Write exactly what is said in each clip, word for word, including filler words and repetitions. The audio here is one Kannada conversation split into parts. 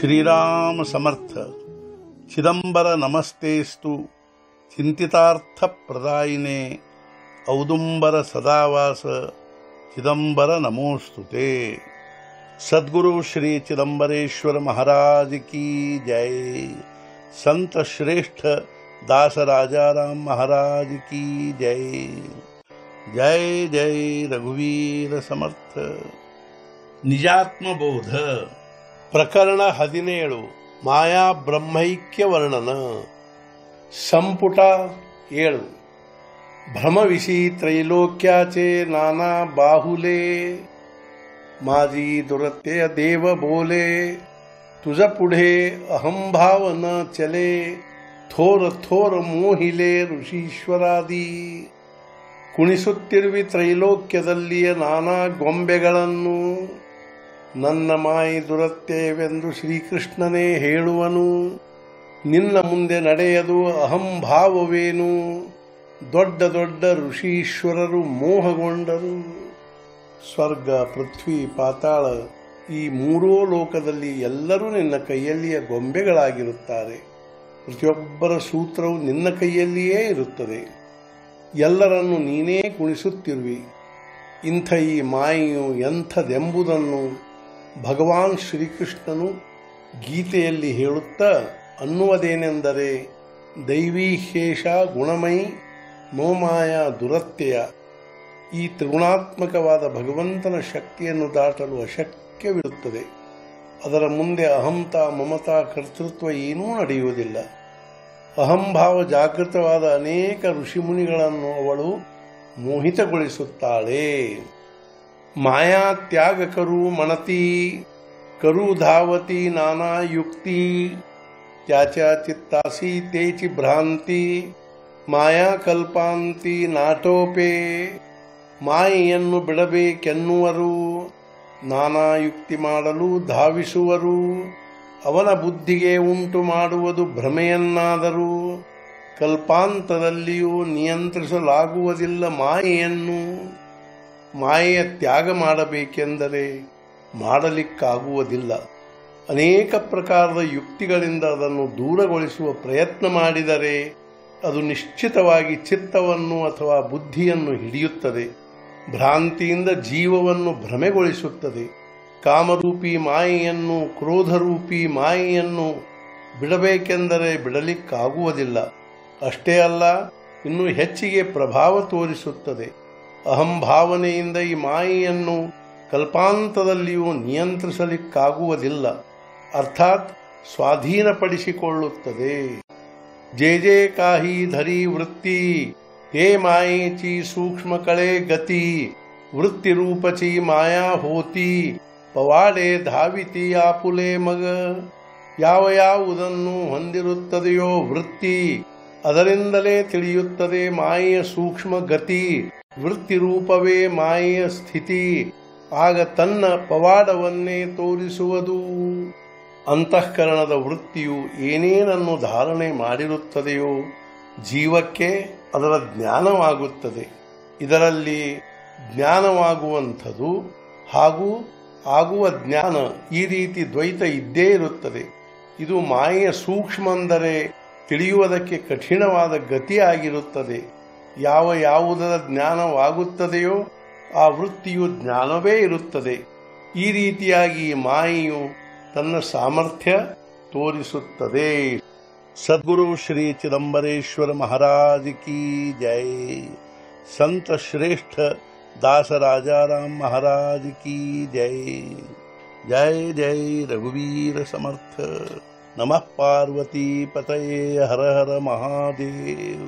श्रीराम समर्थ। चिदंबर नमस्तेस्तु चिंतितार्थ प्रदायिने औदुंबर सदावास चिदंबर नमोस्तुते। सद्गुरु श्री चिदंबरेश्वर महाराज की जय। संत श्रेष्ठ दास राजाराम महाराज की जय। जय जय रघुवीर समर्थ। निजात्मबोध प्रकरण हदिनेळु माया ब्रह्मैक्य वर्णन संपुट ಏಳು। भ्रमविशी त्रैलोक्याचे नाना बाहुले माझी दुरत्य देव बोले तुझ पुढे अहंभाव न चले थोर थोर मोहिले ಋಷೀಶ್ವರಾದಿ ಕುಣಿಸುತ್ತಿರುವಿ ತ್ರೈಲೋಕ್ಯದಲ್ಲಿಯ ನಾನಾ ಗೊಂಬೆಗಳನ್ನು ನನ್ನ ಮಾಯಿ ದುರತ್ಯವೆಂದು ಶ್ರೀಕೃಷ್ಣನೇ ಹೇಳುವನು। ನಿನ್ನ ಮುಂದೆ ನಡೆಯದು ಅಹಂಭಾವವೇನು ದೊಡ್ಡ ದೊಡ್ಡ ಋಷೀಶ್ವರರು ಮೋಹಗೊಂಡರು। ಸ್ವರ್ಗ ಪೃಥ್ವಿ ಪಾತಾಳ ಈ ಮೂರೂ ಲೋಕದಲ್ಲಿ ಎಲ್ಲರೂ ನಿನ್ನ ಕೈಯಲ್ಲಿಯ ಗೊಂಬೆಗಳಾಗಿರುತ್ತಾರೆ। ಪ್ರತಿಯೊಬ್ಬರ ಸೂತ್ರವು ನಿನ್ನ ಕೈಯಲ್ಲಿಯೇ ಇರುತ್ತದೆ। ಎಲ್ಲರನ್ನು ನೀನೇ ಕುಣಿಸುತ್ತಿರುವಿ। ಇಂಥ ಈ ಮಾಯೆಯು ಎಂಥದೆಂಬುದನ್ನು ಭಗವಾನ್ ಶ್ರೀಕೃಷ್ಣನು ಗೀತೆಯಲ್ಲಿ ಹೇಳುತ್ತಾ ಅನ್ನುವುದೇನೆಂದರೆ, ದೈವೀಹೇಷ ಗುಣಮಯಿ ಮೋಮಾಯ ದುರತ್ಯಯ। ಈ ತ್ರಿಗುಣಾತ್ಮಕವಾದ ಭಗವಂತನ ಶಕ್ತಿಯನ್ನು ದಾಟಲು ಅಶಕ್ಯವಿರುತ್ತದೆ। ಅದರ ಮುಂದೆ ಅಹಂತ ಮಮತಾ ಕರ್ತೃತ್ವ ಏನೂ ನಡೆಯುವುದಿಲ್ಲ। ಅಹಂಭಾವ ಜಾಗೃತವಾದ ಅನೇಕ ಋಷಿಮುನಿಗಳನ್ನು ಅವಳು ಮೋಹಿತಗೊಳಿಸುತ್ತಾಳೆ। ಮಾಯಾ ತ್ಯಾಗ ಕರು ಮಣತಿ ಕರು ಧಾವತಿ ನಾನಾ ಯುಕ್ತಿ त्याच्या चित्तासी तेची भ्रांती ಮಾಯಾ ಕಲ್ಪಾಂತಿ ನಾಟೋಪೆ। ಮಾಯೆಯನ್ನು ಬಿಡಬೇಕೆನ್ನುವರು, ನಾನಾ ಯುಕ್ತಿ ಮಾಡಲು ಧಾವಿಸುವರು। ಅವನ ಬುದ್ಧಿಗೆ ಉಂಟು ಮಾಡುವುದು ಭ್ರಮೆಯನ್ನಾದರೂ ಕಲ್ಪಾಂತದಲ್ಲಿಯೂ ನಿಯಂತ್ರಿಸಲಾಗುವುದಿಲ್ಲ ಮಾಯೆಯನ್ನು। ಮಾಯೆಯ ತ್ಯಾಗ ಮಾಡಬೇಕೆಂದರೆ ಮಾಡಲಿಕ್ಕಾಗುವುದಿಲ್ಲ। ಅನೇಕ ಪ್ರಕಾರದ ಯುಕ್ತಿಗಳಿಂದ ಅದನ್ನು ದೂರಗೊಳಿಸುವ ಪ್ರಯತ್ನ ಮಾಡಿದರೆ ಅದು ನಿಶ್ಚಿತವಾಗಿ ಚಿತ್ತವನ್ನು ಅಥವಾ ಬುದ್ಧಿಯನ್ನು ಹಿಡಿಯುತ್ತದೆ। ಭ್ರಾಂತಿಯಿಂದ ಜೀವವನ್ನು ಭ್ರಮೆಗೊಳಿಸುತ್ತದೆ। ಕಾಮರೂಪಿ ಮಾಯೆಯನ್ನು, ಕ್ರೋಧರೂಪಿ ಮಾಯೆಯನ್ನು ಬಿಡಬೇಕೆಂದರೆ ಬಿಡಲಿಕ್ಕಾಗುವುದಿಲ್ಲ। ಅಷ್ಟೇ ಅಲ್ಲ, ಇನ್ನೂ ಹೆಚ್ಚಿಗೆ ಪ್ರಭಾವ ತೋರಿಸುತ್ತದೆ। ಅಹಂಭಾವನೆಯಿಂದ ಈ ಮಾಯೆಯನ್ನು ಕಲ್ಪಾಂತದಲ್ಲಿಯೂ ನಿಯಂತ್ರಿಸಲಿಕ್ಕಾಗುವುದಿಲ್ಲ, ಅರ್ಥಾತ್ ಸ್ವಾಧೀನಪಡಿಸಿಕೊಳ್ಳುತ್ತದೆ। जे जे काही धरी वृत्ती ते मायेची सूक्ष्म कळे गती। वृत्तिरूपची माया होती ಪವಾಡೆ ಧಾವಿತಿ ಆಪುಲೆ ಮಗ। ಯಾವ ಯಾವುದನ್ನು ಹೊಂದಿರುತ್ತದೆಯೋ ವೃತ್ತಿ, ಅದರಿಂದಲೇ ತಿಳಿಯುತ್ತದೆ ಮಾಯೆಯ ಸೂಕ್ಷ್ಮ ಗತಿ। ವೃತ್ತಿ ರೂಪವೇ ಮಾಯೆಯ ಸ್ಥಿತಿ, ಆಗ ತನ್ನ ಪವಾಡವನ್ನೇ ತೋರಿಸುವುದು। ಅಂತಃಕರಣದ ವೃತ್ತಿಯು ಏನೇನನ್ನು ಧಾರಣೆ ಮಾಡಿರುತ್ತದೆಯೋ ಜೀವಕ್ಕೆ ಅದರ ಜ್ಞಾನವಾಗುತ್ತದೆ। ಇದರಲ್ಲಿ ಜ್ಞಾನವಾಗುವಂಥದ್ದು ಹಾಗೂ ಆಗುವ ಜ್ಞಾನ, ಈ ರೀತಿ ದ್ವೈತ ಇದ್ದೇ ಇರುತ್ತದೆ। ಇದು ಮಾಯೆಯ ಸೂಕ್ಷ್ಮ ಅಂದರೆ ತಿಳಿಯುವುದಕ್ಕೆ ಕಠಿಣವಾದ ಗತಿಯಾಗಿರುತ್ತದೆ। ಯಾವ ಯಾವುದರ ಜ್ಞಾನವಾಗುತ್ತದೆಯೋ ಆ ವೃತ್ತಿಯು ಜ್ಞಾನವೇ ಇರುತ್ತದೆ। ಈ ರೀತಿಯಾಗಿ ಮಾಯೆಯು ತನ್ನ ಸಾಮರ್ಥ್ಯ ತೋರಿಸುತ್ತದೆ। सद्गुरु श्री चिदंबरेश्वर महाराज की जय। संत श्रेष्ठ दास राजाराम महाराज की जय। जय जय रघुवीर समर्थ। नमः पार्वती पतये हर हर महादेव।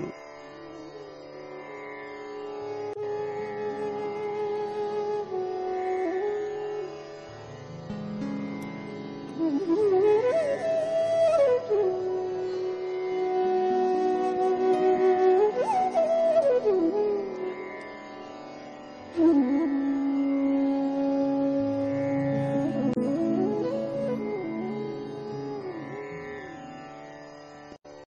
Mm-hmm.